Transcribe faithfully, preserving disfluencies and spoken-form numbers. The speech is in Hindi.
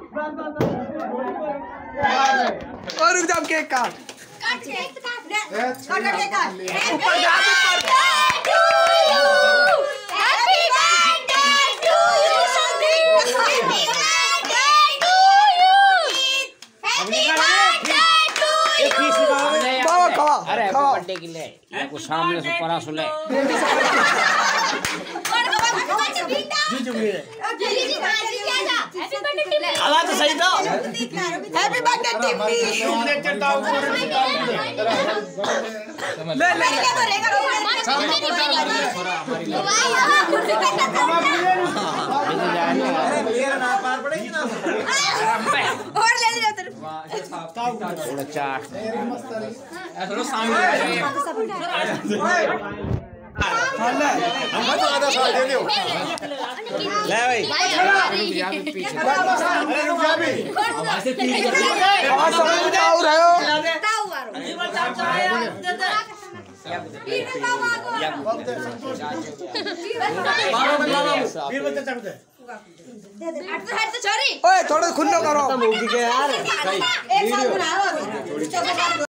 और रुक जाओ केक काट काट केक काट काट केक काट ऊपर जा ऊपर happy birthday to you Sandeep happy birthday to you happy birthday to you खाओ खाओ अरे खाओ बर्थडे के लिए ये को सामने से परा सुले जी जी आवाज तो सही था हैप्पी बर्थडे टिप्पी ले ले और ले ले तेरे थोड़ा चाट ऐसा सामने हम तो आधा साल दे दियो ले भाई अरे रुक जा भी आवाज से पीछे आवाज समझ में आओ रहे हो ओए थोड़ा खुल्लो करो एक साथ बनाओ